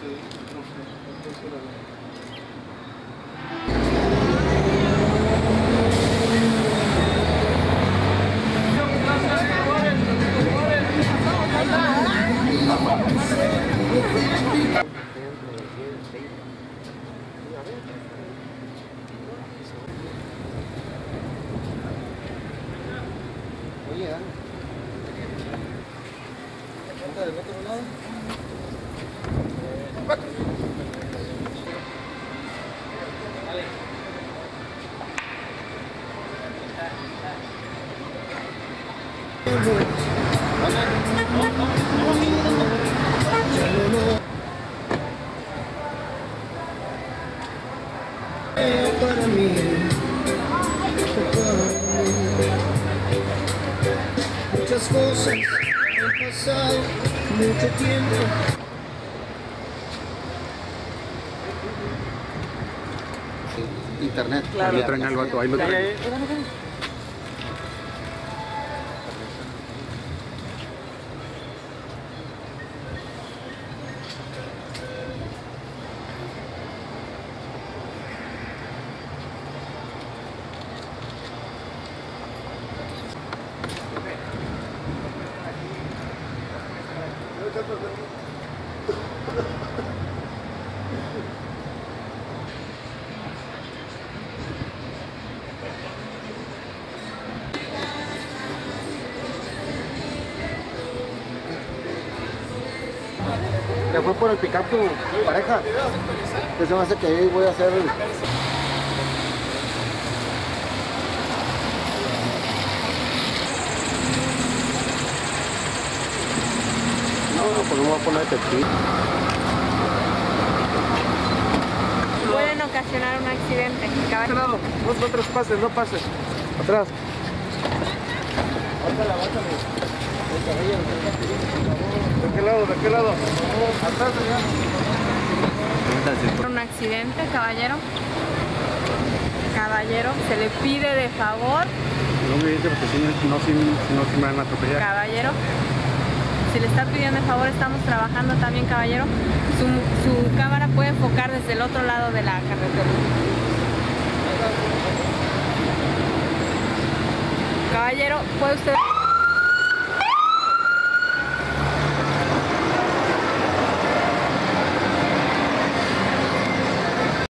Oye, ¿anda del otro lado? Para mí, muchas cosas han pasado, mucho tiempo. Internet. Claro. Ahí lo traen al vato, ahí lo traen. ¿Te fue por el pick-up tu pareja? Que se me hace que ahí voy a hacer el... No, pues no voy a poner testigo. Pueden ocasionar un accidente. No, no traspases, no pases. Atrás. ¿De qué lado? ¿De qué lado? Atrás, allá. Un accidente, caballero. Caballero, se le pide de favor. No me dice porque si no me van a atropellar. Caballero, si le está pidiendo de favor, estamos trabajando también, caballero. Su cámara puede enfocar desde el otro lado de la carretera. Caballero, ¿puede usted...?